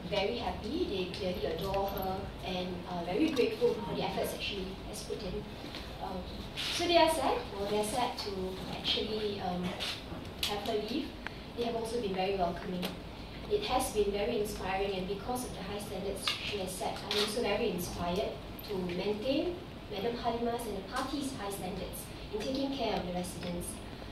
very happy. They clearly adore her and are very grateful for the efforts that she has put in. So they are sad. Well, they are sad to actually have her leave. They have also been very welcoming. It has been very inspiring, and because of the high standards she has set, I'm also very inspired to maintain Madam Halimah's and the party's high standards in taking care of the residents.